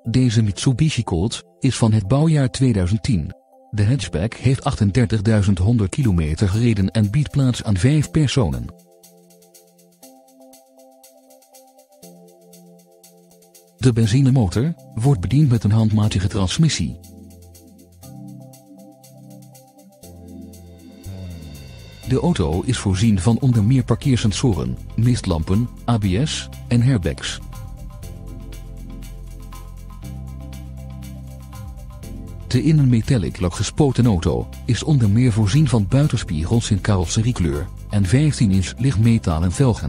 Deze Mitsubishi Colt is van het bouwjaar 2010. De hatchback heeft 38.100 kilometer gereden en biedt plaats aan 5 personen. De benzinemotor wordt bediend met een handmatige transmissie. De auto is voorzien van onder meer parkeersensoren, mistlampen, ABS en airbags. De in een metallic lak gespoten auto is onder meer voorzien van buitenspiegels in carrosseriekleur en 15-inch lichtmetalen velgen.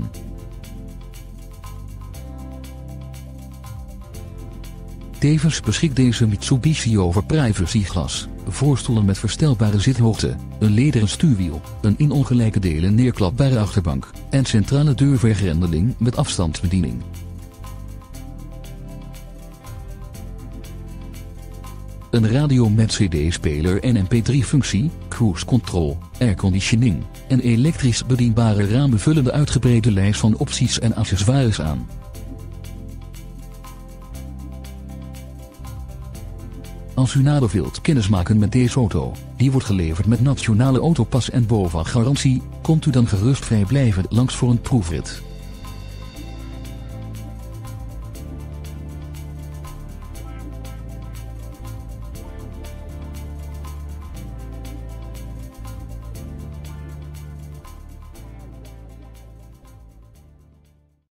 Tevens beschikt deze Mitsubishi over privacyglas, voorstoelen met verstelbare zithoogte, een lederen stuurwiel, een in ongelijke delen neerklapbare achterbank en centrale deurvergrendeling met afstandsbediening. Een radio met cd-speler en mp3-functie, cruise control, airconditioning en elektrisch bedienbare ramen vullen de uitgebreide lijst van opties en accessoires aan. Als u nader wilt kennismaken met deze auto, die wordt geleverd met nationale autopas en BOVAG garantie, komt u dan gerust vrijblijvend langs voor een proefrit.